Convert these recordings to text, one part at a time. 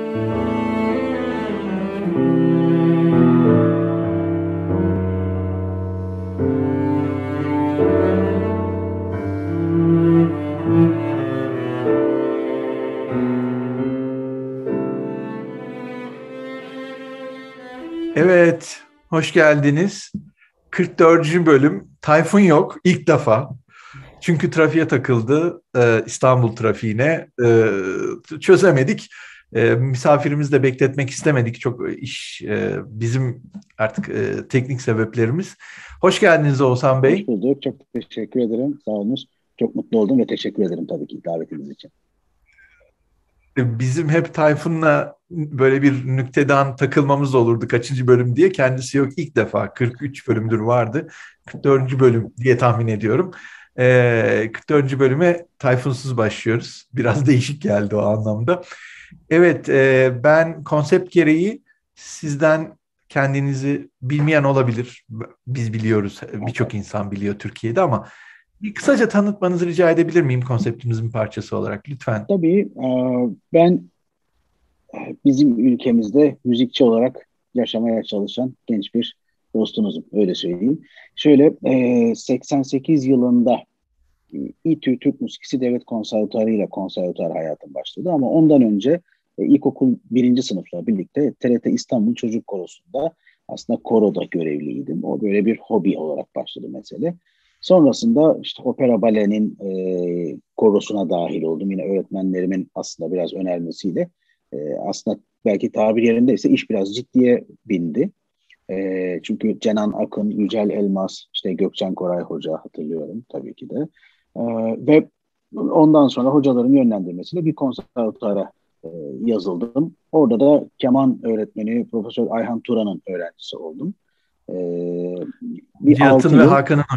Evet, hoş geldiniz. 44. bölüm. Tayfun yok ilk defa. Çünkü trafiğe takıldı, İstanbul trafiğine. Çözemedik. Misafirimizi de bekletmek istemedik. Çok iş bizim artık teknik sebeplerimiz. Hoş geldiniz Oğuzhan Hoş Bey. bulduk. Çok teşekkür ederim. Sağ olunuz. Çok mutlu oldum ve teşekkür ederim tabii ki davetiniz için. Bizim hep Tayfun'la böyle bir nükteden takılmamız olurdu kaçıncı bölüm diye. Kendisi yok ilk defa 43 bölümdür vardı. 44. bölüm diye tahmin ediyorum. 44. bölüme Tayfun'suz başlıyoruz. Biraz değişik geldi o anlamda. Evet, ben konsept gereği sizden kendinizi bilmeyen olabilir. Biz biliyoruz, birçok insan biliyor Türkiye'de ama bir kısaca tanıtmanızı rica edebilir miyim konseptimizin parçası olarak lütfen? Tabii ben bizim ülkemizde müzikçi olarak yaşamaya çalışan genç bir dostunuzum. Öyle söyleyeyim. Şöyle 88 yılında İTÜ Türk Müzikisi Devlet Konservatuarı ile konservatuar hayatım başladı. Ama ondan önce ilkokul birinci sınıfla birlikte TRT İstanbul Çocuk Korosu'nda aslında koroda görevliydim. O böyle bir hobi olarak başladı mesele. Sonrasında işte opera balenin korosuna dahil oldum. Yine öğretmenlerimin aslında biraz önermesiyle aslında belki tabir yerindeyse iş biraz ciddiye bindi. Çünkü Cenan Akın, Yücel Elmas, işte Gökçen Koray Hoca hatırlıyorum tabii ki de. Ee, ve ondan sonra hocaların yönlendirmesiyle bir konservatuara e, yazıldım. Orada da keman öğretmeni Profesör Ayhan Turan'ın öğrencisi oldum. Ee, bir 6 Cihat'ın ve yıl. Hakan'ın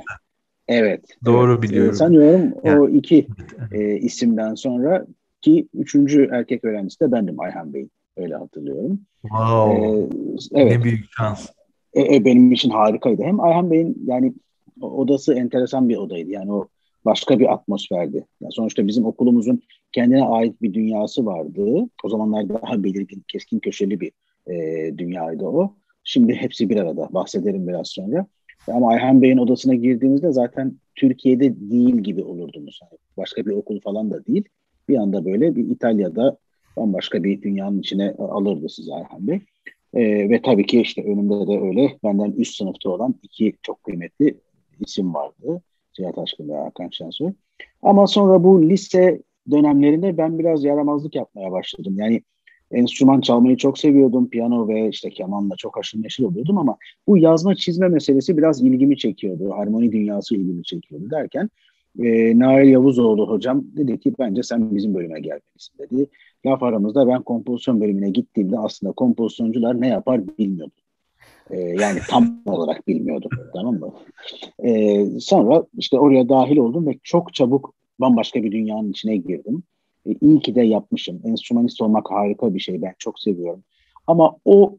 Evet, evet. doğru biliyorum. Sanıyorum Yani, o iki evet. isimden sonra ki üçüncü erkek öğrencisi de bendim Ayhan Bey. Öyle hatırlıyorum. Wow, Ee, evet. ne büyük şans. Benim için harikaydı. Hem Ayhan Bey'in yani odası enteresan bir odaydı. Yani o başka bir atmosferdi. Yani sonuçta bizim okulumuzun kendine ait bir dünyası vardı. O zamanlar daha belirgin, keskin köşeli bir dünyaydı o. Şimdi hepsi bir arada. Bahsederim biraz sonra. Ama Ayhan Bey'in odasına girdiğimizde zaten Türkiye'de değil gibi olurdunuz. Yani başka bir okul falan da değil. Bir anda böyle bir İtalya'da bambaşka bir dünyanın içine alırdı sizi Ayhan Bey. Ve tabii ki işte önümde de öyle benden üst sınıfta olan iki çok kıymetli isim vardı. Cihat Aşkın ve Hakan Şensoy. Ama sonra bu lise dönemlerinde ben biraz yaramazlık yapmaya başladım. Yani enstrüman çalmayı çok seviyordum. Piyano ve işte kemanla çok haşır neşir oluyordum ama bu yazma çizme meselesi biraz ilgimi çekiyordu. Harmoni dünyası ilgimi çekiyordu derken Nail Yavuzoğlu hocam dedi ki bence sen bizim bölüme gelmelisin dedi. Laf aramızda ben kompozisyon bölümüne gittiğimde aslında kompozisyoncular ne yapar bilmiyordum. Yani tam olarak bilmiyordum. Tamam mı? Sonra işte oraya dahil oldum ve çok çabuk bambaşka bir dünyanın içine girdim. İyi ki de yapmışım. Enstrümanist olmak harika bir şey. Ben çok seviyorum. Ama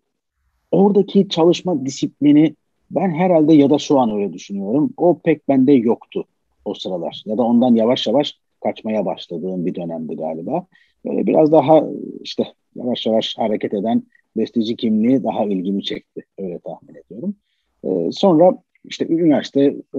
oradaki çalışma disiplini ben herhalde ya da şu an öyle düşünüyorum. O pek bende yoktu o sıralar. Ya da ondan yavaş yavaş kaçmaya başladığım bir dönemdi galiba. Böyle biraz daha işte yavaş yavaş hareket eden besteci kimliği daha ilgimi çekti. Öyle tahmin ediyorum. Sonra işte üniversite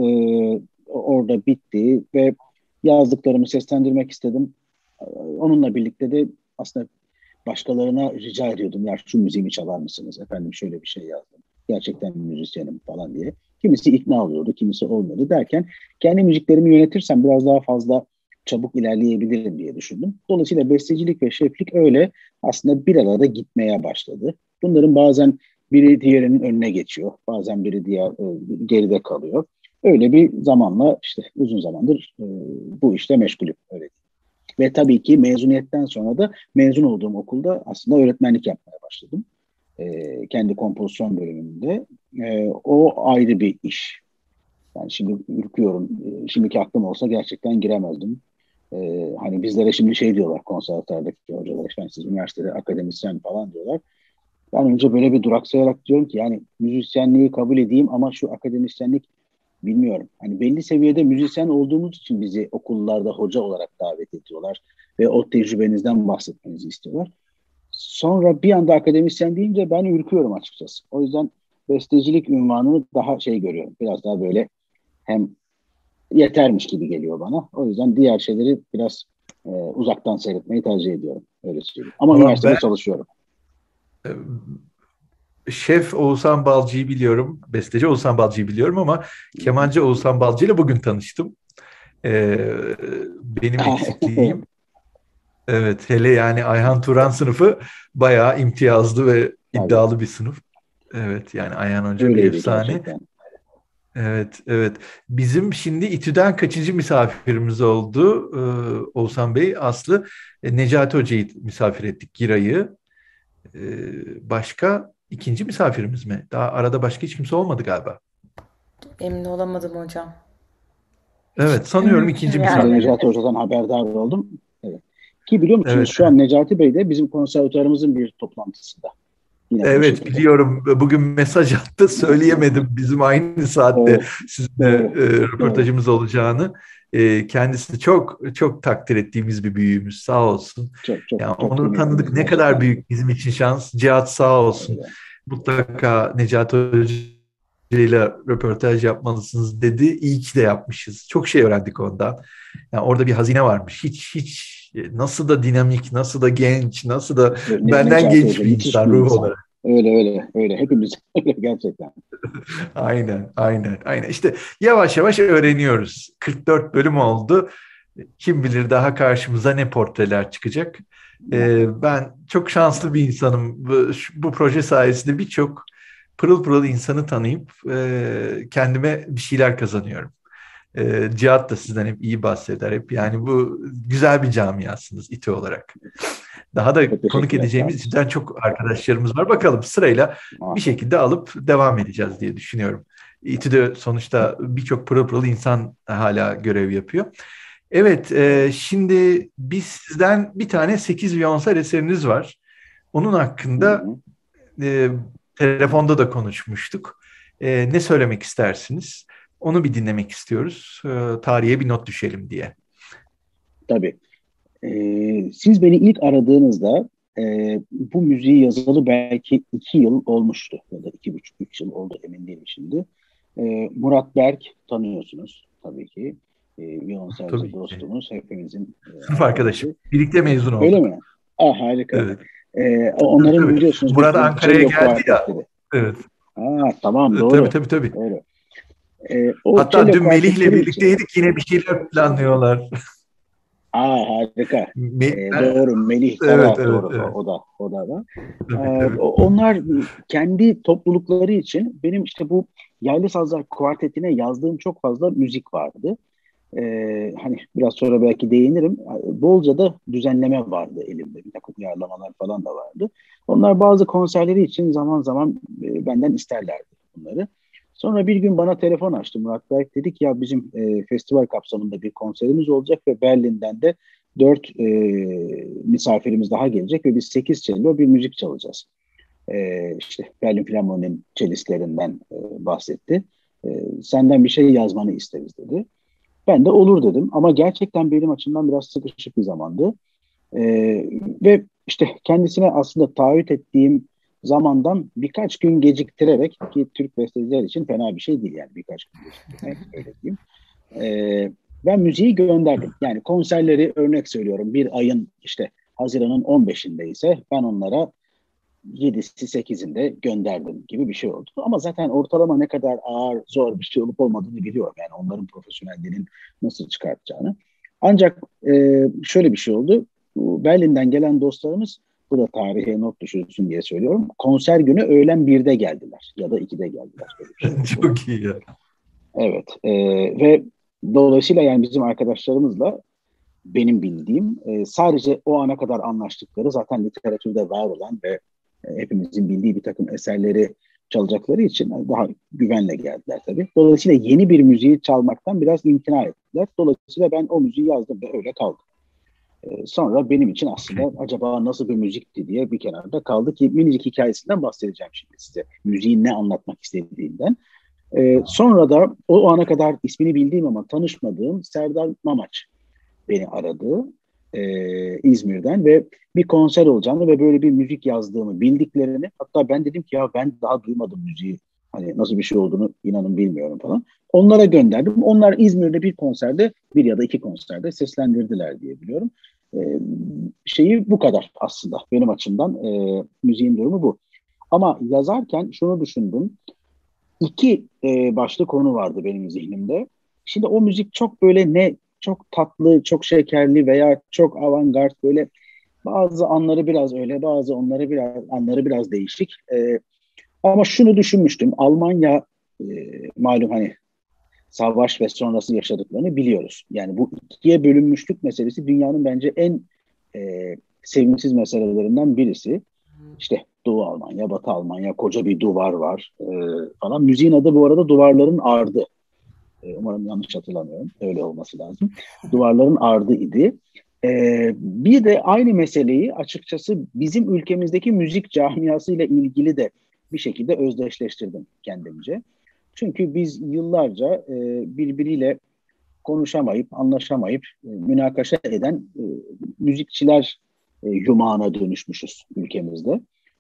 orada bitti ve yazdıklarımı seslendirmek istedim. Onunla birlikte de aslında başkalarına rica ediyordum. Ya şu müziğimi çalar mısınız? Efendim şöyle bir şey yazdım. Gerçekten müzisyenim falan diye. Kimisi ikna oluyordu, kimisi olmuyordu derken kendi müziklerimi yönetirsem biraz daha fazla çabuk ilerleyebilirim diye düşündüm. Dolayısıyla bestecilik ve şeflik öyle aslında bir arada gitmeye başladı. Bunların bazen biri diğerinin önüne geçiyor. Bazen biri diğer geride kalıyor. Öyle bir zamanla işte uzun zamandır bu işte meşgulüm. Öyle. Ve tabii ki mezuniyetten sonra da mezun olduğum okulda aslında öğretmenlik yapmaya başladım. Kendi kompozisyon bölümünde. O ayrı bir iş. Yani şimdi ürküyorum. Şimdiki aklım olsa gerçekten giremezdim. Hani bizlere şimdi şey diyorlar konservatuvardaki hocalar, işte siz üniversitede akademisyen falan diyorlar. Ben önce böyle bir duraksayarak diyorum ki yani müzisyenliği kabul edeyim ama şu akademisyenlik bilmiyorum. Hani belli seviyede müzisyen olduğumuz için bizi okullarda hoca olarak davet ediyorlar ve o tecrübenizden bahsetmenizi istiyorlar. Sonra bir anda akademisyen deyince ben ürküyorum açıkçası. O yüzden bestecilik unvanını daha şey görüyorum. Biraz daha böyle hem yetermiş gibi geliyor bana. O yüzden diğer şeyleri biraz uzaktan seyretmeyi tercih ediyorum. Öyle söyleyeyim. Ama Valla ben üniversitede çalışıyorum. Şef Oğuzhan Balcı'yı biliyorum, besteci Oğuzhan Balcı'yı biliyorum ama kemancı Oğuzhan Balcı ile bugün tanıştım. Ee, Benim eksikliğim. Evet, hele yani Ayhan Turan sınıfı bayağı imtiyazlı ve Tabii. iddialı bir sınıf. Evet, yani Ayhan Hoca bir Öyleydi efsane. gerçekten. Evet, evet. Bizim şimdi İTÜ'den kaçıncı misafirimiz oldu Oğuzhan Bey? Aslı Necati Hoca'yı misafir ettik, Giray'ı. Başka ikinci misafirimiz mi? Daha arada başka hiç kimse olmadı galiba. Emin olamadım hocam. Evet, sanıyorum ikinci Ben de Yani Necati misafirimiz. evet. Hoca'dan haberdar oldum. Evet. Ki biliyor musunuz Evet, şu an Necati Bey de bizim konservatuarımızın bir toplantısında. Yine bu evet şekilde. biliyorum. Bugün mesaj attı. Söyleyemedim bizim aynı saatte Evet, sizinle doğru. Doğru. röportajımız olacağını. Kendisi çok çok takdir ettiğimiz bir büyüğümüz. Sağ olsun. Çok çok Yani çok onu tanıdık. kıymetlimiz Ne kadar gerçekten. büyük bizim için şans. Cihat sağ olsun. Öyle. Mutlaka Necati Hoca ile röportaj yapmalısınız dedi. İyi ki de yapmışız. Çok şey öğrendik ondan. Yani orada bir hazine varmış. Hiç nasıl da dinamik, nasıl da genç, nasıl da benden Necati Hoca genç bir müthiş insan bir ruh insan. olarak. Öyle öyle öyle. Hepimiz öyle gerçekten. Aynen, aynen, aynen. İşte yavaş yavaş öğreniyoruz. 44 bölüm oldu. Kim bilir daha karşımıza ne portreler çıkacak. Muhakkak. Ben çok şanslı bir insanım. Bu proje sayesinde birçok pırıl pırıl insanı tanıyıp kendime bir şeyler kazanıyorum. Cihat da sizden hep iyi bahseder. Hep yani bu güzel bir camiasınız İTÜ olarak. Daha da Çok konuk teşekkürler. Sağ edeceğimiz olun. İTÜ'den çok arkadaşlarımız var. Bakalım sırayla bir Muhakkak. şekilde alıp devam edeceğiz diye düşünüyorum. İTÜ'de sonuçta birçok pırıl pırıl insan hala görev yapıyor. Evet, Evet. şimdi biz sizden bir tane 8 Viyonsel eseriniz var. Onun Hı hakkında hı. e, telefonda da konuşmuştuk. Ne söylemek istersiniz? Onu bir dinlemek istiyoruz. Tarihe bir not düşelim diye. Tabii. Siz beni ilk aradığınızda bu müziği yazalı belki 2 yıl olmuştu. Ya da 2,5-3 yıl oldu, emin değilim şimdi. Murat Berk tanıyorsunuz tabii ki. Violonselci Tabii ki. dostumuz, hepimizin Sınıf arkadaşım. arkadaşı. Birlikte mezun Öyle olduk. mi? Ah, harika. Evet. Tabii Onların tabii. biliyorsunuz Murat bir Ankara'ya cello geldi ya. kuartetleri. Evet. Tamam, Tabii doğru. tabii tabii. Doğru. O Hatta cello dün Melih'le kuartetleri için. birlikteydik. Yine bir şeyler planlıyorlar. Harika. Me- Doğru, Melih evet, Kara, evet, doğru, evet. o da var. Tabii tabii. Onlar kendi toplulukları için benim işte bu Yaylı Sazlar Kuarteti'ne yazdığım çok fazla müzik vardı. Hani biraz sonra belki değinirim. Bolca da düzenleme vardı elimde. Bir takım uyarlamalar falan da vardı. Onlar bazı konserleri için zaman zaman benden isterlerdi bunları. Sonra bir gün bana telefon açtı Murat Berk. Dedik ya bizim festival kapsamında bir konserimiz olacak ve Berlin'den de 4 misafirimiz daha gelecek ve biz 8 cello bir müzik çalacağız. İşte Berlin Filarmoni'nin celistlerinden bahsetti. Senden bir şey yazmanı isteriz dedi. Ben de olur dedim ama gerçekten benim açımdan biraz sıkışık bir zamandı. Ve işte kendisine aslında taahhüt ettiğim zamandan birkaç gün geciktirerek, ki Türk besteciler için fena bir şey değil yani birkaç gün geciktirmek, öyle diyeyim. Ben müziği gönderdim. Yani konserleri, örnek söylüyorum, bir ayın işte Haziran'ın 15'inde ise ben onlara 7'si 8'inde gönderdim gibi bir şey oldu. Ama zaten ortalama ne kadar ağır, zor bir şey olup olmadığını biliyorum. Yani onların profesyonellerin nasıl çıkartacağını. Ancak şöyle bir şey oldu. Berlin'den gelen dostlarımız, bu da tarihe not düşürsün diye söylüyorum. Konser günü öğlen 1'de geldiler ya da 2'de geldiler. Böyle bir şey oldu. Çok iyi ya. Evet. Ve dolayısıyla yani bizim arkadaşlarımızla benim bildiğim sadece o ana kadar anlaştıkları, zaten literatürde var olan ve hepimizin bildiği bir takım eserleri çalacakları için daha güvenle geldiler tabii. Dolayısıyla yeni bir müziği çalmaktan biraz imtina ettiler. Dolayısıyla ben o müziği yazdım ve öyle kaldı. Sonra benim için aslında acaba nasıl bir müzikti diye bir kenarda kaldı ki minicik hikayesinden bahsedeceğim şimdi size. Müziğin ne anlatmak istediğinden. Sonra da o ana kadar ismini bildiğim ama tanışmadığım Serdar Mamaç beni aradı. İzmir'den ve bir konser olacağını ve böyle bir müzik yazdığımı bildiklerini, hatta ben dedim ki ya ben daha duymadım müziği. Hani nasıl bir şey olduğunu inanın bilmiyorum falan. Onlara gönderdim. Onlar İzmir'de bir konserde, bir ya da iki konserde seslendirdiler diye biliyorum. Şeyi bu kadar aslında benim açımdan, müziğin durumu bu. Ama yazarken şunu düşündüm. İki başlı konu vardı benim zihnimde. Şimdi o müzik çok böyle ne çok tatlı, çok şekerli veya çok avantgard, böyle bazı anları biraz öyle, bazı anları biraz değişik. Ama şunu düşünmüştüm. Almanya e, malum hani savaş ve sonrası yaşadıklarını biliyoruz. Yani bu ikiye bölünmüşlük meselesi dünyanın bence en sevimsiz meselelerinden birisi. İşte Doğu Almanya, Batı Almanya, koca bir duvar var falan. Müziğin adı bu arada Duvarların Ardı. Umarım yanlış hatırlamıyorum. Öyle olması lazım. Duvarların Ardı idi. Bir de aynı meseleyi açıkçası bizim ülkemizdeki müzik camiasıyla ilgili de bir şekilde özdeşleştirdim kendimce. Çünkü biz yıllarca birbiriyle konuşamayıp, anlaşamayıp, münakaşa eden müzikçiler yumağına dönüşmüşüz ülkemizde.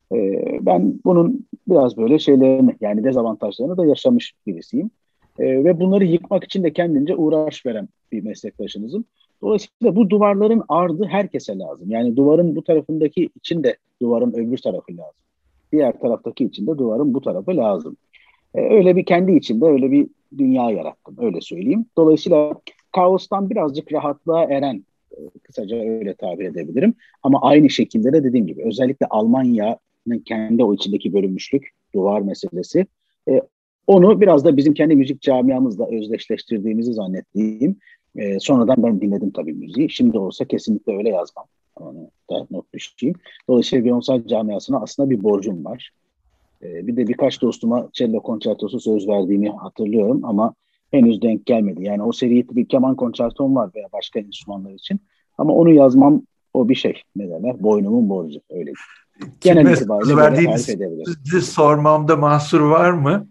Ben bunun biraz böyle şeylerini, yani dezavantajlarını da yaşamış birisiyim. Ve bunları yıkmak için de kendince uğraş veren bir meslektaşınızım. Dolayısıyla bu duvarların ardı herkese lazım. Yani duvarın bu tarafındaki için de duvarın öbür tarafı lazım. Diğer taraftaki için de duvarın bu tarafı lazım. Öyle bir kendi içinde öyle bir dünya yarattım, öyle söyleyeyim. Dolayısıyla kaostan birazcık rahatlığa eren, kısaca öyle tabir edebilirim. Ama aynı şekilde de dediğim gibi özellikle Almanya'nın kendi o içindeki bölünmüşlük, duvar meselesi, e, onu biraz da bizim kendi müzik camiamızla özdeşleştirdiğimizi zannettiğim. Sonradan ben dinledim tabii müziği. Şimdi olsa kesinlikle öyle yazmam. Onu da not düşeyim. Dolayısıyla violonsel camiasına aslında bir borcum var. Bir de birkaç dostuma cello konçertosu söz verdiğimi hatırlıyorum ama henüz denk gelmedi. Yani o seri bir keman konçertom var veya başka enstrümanlar için. Ama onu yazmam, o bir şey. Ne derler? Boynumun borcu. Öyle. Genel Kime söz itibariyle böyle tarif verdiğinizi edebilirim. sormamda mahsur var mı?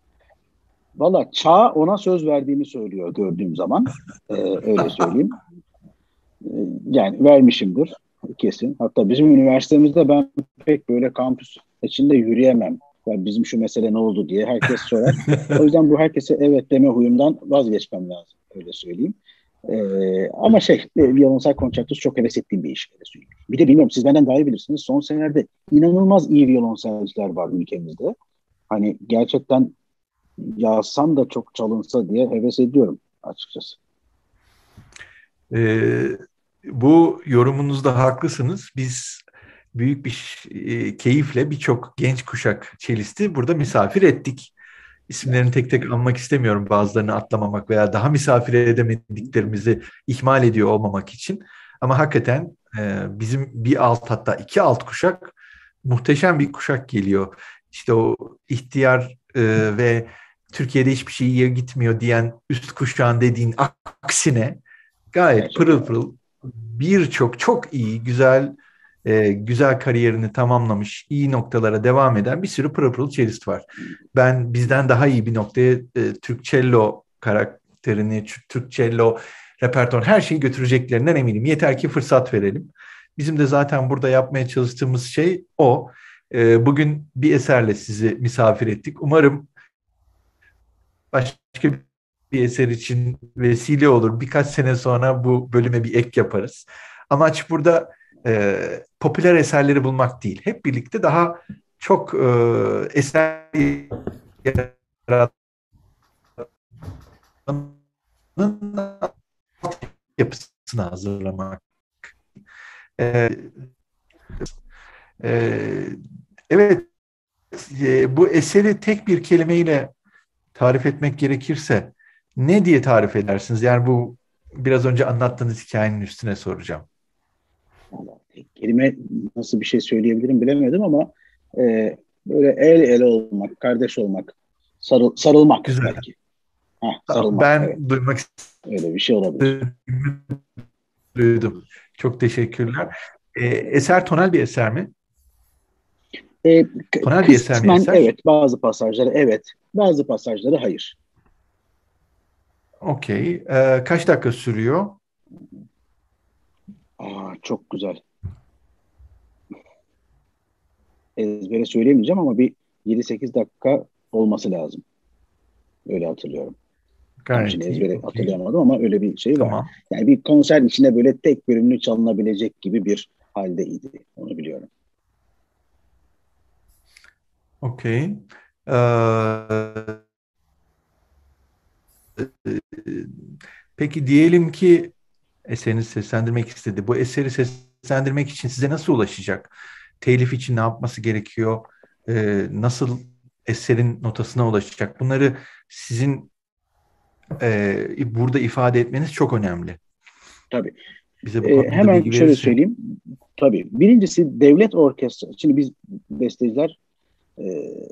Valla Çağ ona söz verdiğini söylüyor gördüğüm zaman. Öyle söyleyeyim. Yani vermişimdir kesin. Hatta bizim üniversitemizde ben pek böyle kampüs içinde yürüyemem. Yani bizim şu mesele ne oldu diye herkes sorar. O yüzden bu herkese evet deme huyumdan vazgeçmem lazım. Öyle söyleyeyim. Ama violonsel konçertosu çok heves ettiğim bir iş. Öyle söyleyeyim. Bir de bilmiyorum, siz benden daha iyi bilirsiniz. Son senelerde inanılmaz iyi violonselciler var ülkemizde. Hani gerçekten yazsam da çok çalınsa diye heves ediyorum açıkçası. Bu yorumunuzda haklısınız. Biz büyük bir keyifle birçok genç kuşak çelisti burada misafir ettik. İsimlerini tek tek anmak istemiyorum, bazılarını atlamamak veya daha misafir edemediklerimizi ihmal ediyor olmamak için. Ama hakikaten bizim bir alt, hatta iki alt kuşak muhteşem bir kuşak geliyor. İşte o ihtiyar ve Türkiye'de hiçbir şey iyi gitmiyor diyen üst kuşağın dediğin aksine gayet Gerçekten. pırıl pırıl birçok çok iyi, güzel kariyerini tamamlamış, iyi noktalara devam eden bir sürü pırıl pırıl cellist var. Ben bizden daha iyi bir noktaya Türk cello karakterini, Türk cello repertuar, her şeyi götüreceklerinden eminim. Yeter ki fırsat verelim. Bizim de zaten burada yapmaya çalıştığımız şey o. Bugün bir eserle sizi misafir ettik. Umarım başka bir eser için vesile olur. Birkaç sene sonra bu bölüme bir ek yaparız. Amaç burada popüler eserleri bulmak değil. Hep birlikte daha çok eser yaratmanın yapısını hazırlamak. E, evet, bu eseri tek bir kelimeyle tarif etmek gerekirse ne diye tarif edersiniz? Yani bu biraz önce anlattığınız hikayenin üstüne soracağım. Tek kelime nasıl bir şey söyleyebilirim bilemedim ama böyle el ele olmak, kardeş olmak, sarılmak Güzel. belki. Sarılmak, evet. Ben duymak Öyle bir şey olabilir. duydum. Çok teşekkürler. Eser tonal bir eser mi? Tonal bir eser mi Kısmen eser? evet, bazı pasajları evet, bazı pasajları hayır. Okey. Kaç dakika sürüyor? Çok güzel. Ezbere söyleyemeyeceğim ama bir 7-8 dakika olması lazım. Öyle hatırlıyorum. Tam şimdi Gayet iyi. ezbere Okey. hatırlayamadım ama öyle bir şey var. Tamam. Yani bir konser içinde böyle tek bölümlü çalınabilecek gibi bir haldeydi. Onu biliyorum. Okey. Ee, peki diyelim ki eserini seslendirmek istedi. Bu eseri seslendirmek için size nasıl ulaşacak? Telif için ne yapması gerekiyor? Nasıl eserin notasına ulaşacak? Bunları sizin burada ifade etmeniz çok önemli. Tabii. Bize bu konuda Hemen bilgi şöyle verirseniz. söyleyeyim. Tabii. Birincisi devlet orkestrası. Şimdi biz besteciler e,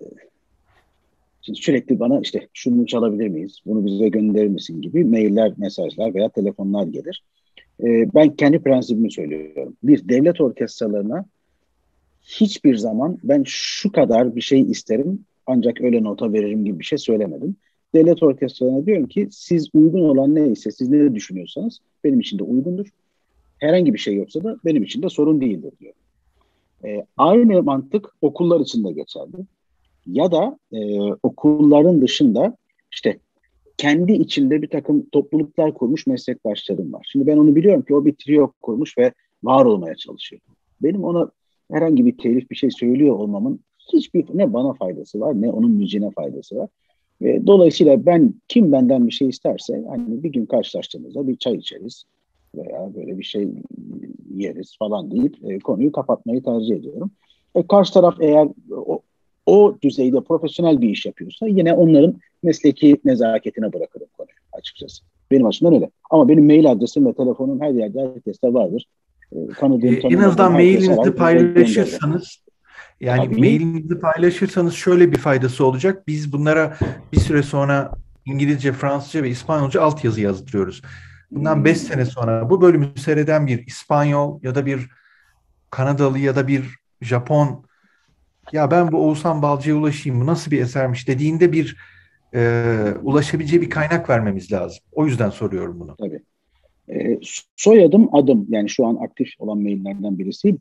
şimdi sürekli bana işte şunu çalabilir miyiz? Bunu bize gönderir misin gibi mailler, mesajlar veya telefonlar gelir. Ben kendi prensibimi söylüyorum. Bir devlet orkestralarına hiçbir zaman ben şu kadar bir şey isterim ancak öyle nota veririm gibi bir şey söylemedim. Devlet orkestralarına diyorum ki siz uygun olan neyse, siz ne düşünüyorsanız benim için de uygundur. Herhangi bir şey yoksa da benim için de sorun değildir diyor. Aynı mantık okullar için de geçerli. Ya da okulların dışında işte kendi içinde bir takım topluluklar kurmuş meslektaşlarım var. Şimdi ben onu biliyorum ki o bir trio kurmuş ve var olmaya çalışıyor. Benim ona herhangi bir telif bir şey söylüyor olmamın hiçbir ne bana faydası var ne onun müziğine faydası var. Ve dolayısıyla kim benden bir şey isterse hani bir gün karşılaştığımızda bir çay içeriz veya böyle bir şey yeriz falan deyip konuyu kapatmayı tercih ediyorum. Karşı taraf eğer o düzeyde profesyonel bir iş yapıyorsa yine onların mesleki nezaketine bırakırım konuyu açıkçası. Benim açımdan öyle. Ama benim mail adresim ve telefonum her yerde herkeste vardır. Tanıdığım En tanımadığım azından herkes mailinizi arar ve gönderirim. paylaşırsanız, yani Tabii. mailinizi paylaşırsanız şöyle bir faydası olacak. Biz bunlara bir süre sonra İngilizce, Fransızca ve İspanyolca altyazı yazdırıyoruz. Bundan 5 sene Hmm, sonra bu bölümü seyreden bir İspanyol ya da bir Kanadalı ya da bir Japon, ya ben bu Oğuzhan Balcı'ya ulaşayım, bu nasıl bir esermiş dediğinde bir ulaşabileceği bir kaynak vermemiz lazım. O yüzden soruyorum bunu. tabii. E, Soyadım adım yani şu an aktif olan maillerden birisi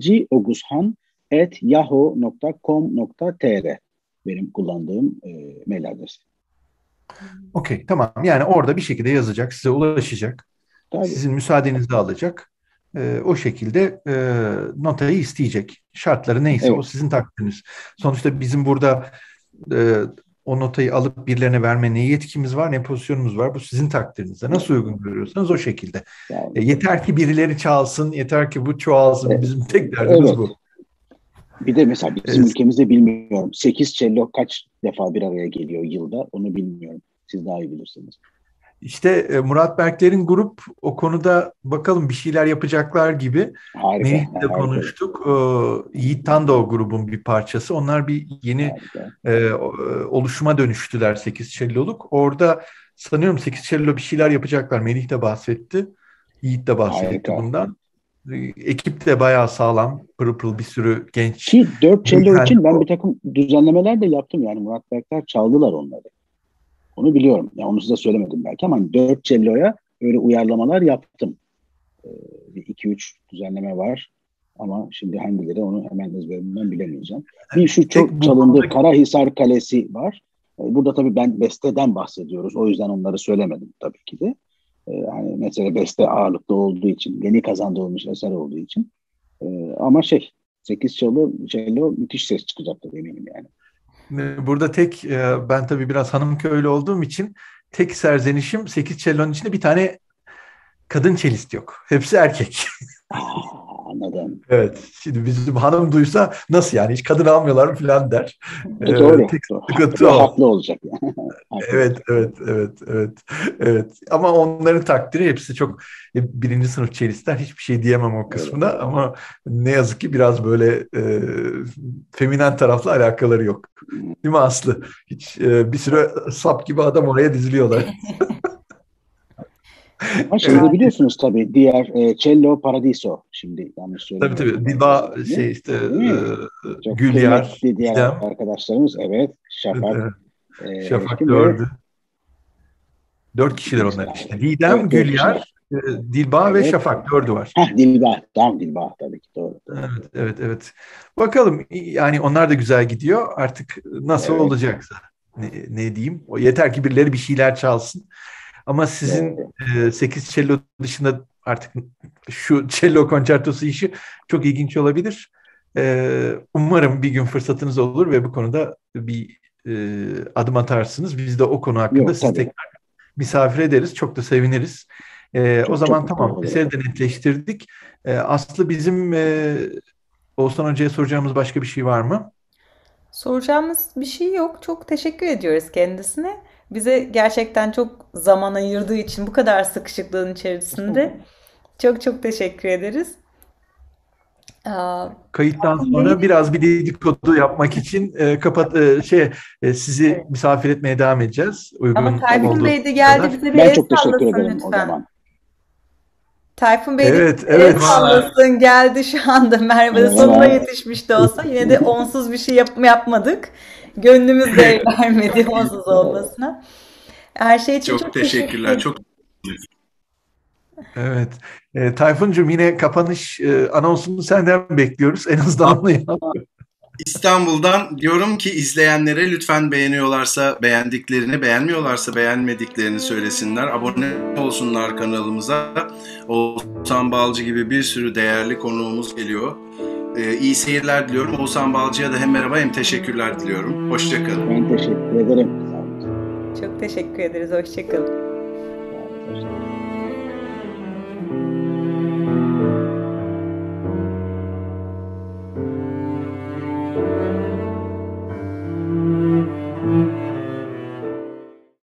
balcioguzhan@yahoo.com.tr benim kullandığım mail adresi. Okey, tamam. Yani orada bir şekilde yazacak, size ulaşacak, Tabii. sizin müsaadenizi alacak. O şekilde notayı isteyecek. Şartları neyse o Evet. sizin takdiriniz. Sonuçta bizim burada e, o notayı alıp birilerine verme ne yetkimiz var ne pozisyonumuz var. Bu sizin takdirinizde. Nasıl uygun görüyorsanız o şekilde. Yani, Yeter ki birileri çalsın, yeter ki bu çoğalsın. Bizim tek derdimiz evet. bu. Bir de mesela bizim E, ülkemizde bilmiyorum. 8 cello kaç defa bir araya geliyor yılda onu bilmiyorum. Siz daha iyi bilirsiniz. İşte Murat Berkler'in grup o konuda bakalım bir şeyler yapacaklar gibi. Harika. Melih'le de Harika. konuştuk. Yiğit Tan da o grubun bir parçası. Onlar bir yeni Harika. oluşuma dönüştüler 8 Cello'luk. Orada sanıyorum 8 Cello bir şeyler yapacaklar. Melih de bahsetti. Yiğit de bahsetti Harika. bundan. Ekip de bayağı sağlam. Pırıl pırıl bir sürü genç Ki 4 cello beyefendi. için ben bir takım düzenlemeler de yaptım. Yani Murat Berkler çaldılar onları. Onu biliyorum. Yani onu size söylemedim belki ama hani 4 cello'ya öyle uyarlamalar yaptım. Bir 2-3 düzenleme var. Ama şimdi hangileri onu hemen ezberimden bilemeyeceğim. Bir şu Tek çok bu çalındı konudaki Karahisar Kalesi var. Burada tabii ben besteden bahsediyoruz. O yüzden onları söylemedim tabii ki de. Yani mesela beste ağırlıklı olduğu için, yeni kazandırılmış eser olduğu için. Ama 8 cello müthiş ses çıkacaktır eminim yani. burada tek ben tabii biraz hanım köylü olduğum için tek serzenişim 8 Cello'nun içinde bir tane kadın çelist yok. Hepsi erkek. Anladım. Evet. Şimdi bizim hanım duysa nasıl yani hiç kadın almıyorlar mı falan der. Doğru. Tek Doğru. sıkıntı Ve o. haklı olacak yani. Haklılar. Evet, evet, evet, evet, evet. Ama onların takdiri hepsi çok birinci sınıf çelistler. Hiçbir şey diyemem o Öyle. kısmına ama ne yazık ki biraz böyle feminen tarafla alakaları yok. Değil mi Aslı? Hiç bir süre sap gibi adam oraya diziliyorlar. Ama şeyi Evet, de biliyorsunuz tabii diğer Cello Paradiso. Şimdi yanlış tabii söylemiyorum tabii. galiba Dilba ismini. şey işte Değil mi? Çok Gülyar, kıymetli diğer Didem, arkadaşlarımız. Evet. Şafak Şafak Erişkin ve dördü. Dört bir kişiler birisi onlar daha var. işte. Didem, Evet 4 Gülyar, kişiler. Dilbağ ve Evet. Şafak 4'ü var. Dilbağ. Tamam, Dilbağ tabii ki. Doğru. Evet. Bakalım, yani onlar da güzel gidiyor. Artık nasıl Evet. olacaksa. Ne diyeyim? O yeter ki birileri bir şeyler çalsın. Ama sizin Doğru. 8 cello dışında artık şu cello konçertosu işi çok ilginç olabilir. Umarım bir gün fırsatınız olur ve bu konuda bir adım atarsınız. Biz de o konu hakkında Yok sizi tabii. tekrar misafir ederiz. Çok da seviniriz. O Çok zaman çok mutlu tamam, olurum. meseleyi de netleştirdik. Aslı, bizim Oğuzhan Hoca'ya soracağımız başka bir şey var mı? Soracağımız bir şey yok. Çok teşekkür ediyoruz kendisine. Bize gerçekten çok zaman ayırdığı için bu kadar sıkışıklığın içerisinde çok çok teşekkür ederiz. Aa, Kayıttan Tayfun Bey'i sonra biraz bir dedikodu yapmak için sizi evet. misafir etmeye devam edeceğiz. Ama Uygun Tabii Tayfun ki. olduğu Bey de geldi, kadar. bize bir Ben el çok teşekkür sallasın ederim o lütfen. zaman. Tayfun Bey de Evet, bir el evet. Merhabalar. sallasın, geldi şu anda. Merve sonuna Merhaba. yetişmiş de olsa yine de onsuz bir şey yapmadık. Gönlümüz de el vermedi onsuz olmasına. Her şey için Çok çok teşekkür teşekkürler. ederim. Evet. Tayfuncuğum, yine kapanış anonsunu senden bekliyoruz. En azından onu yap. İstanbul'dan diyorum ki izleyenlere lütfen beğeniyorlarsa beğendiklerini, beğenmiyorlarsa beğenmediklerini söylesinler. Abone olsunlar kanalımıza. Oğuzhan Balcı gibi bir sürü değerli konuğumuz geliyor. İyi seyirler diliyorum. Oğuzhan Balcı'ya da hem merhaba hem teşekkürler diliyorum. Hoşça kalın. Ben teşekkür ederim. Sağ olun. Çok teşekkür ederiz. Hoşça kalın. Sağ olun. Hoşça kalın.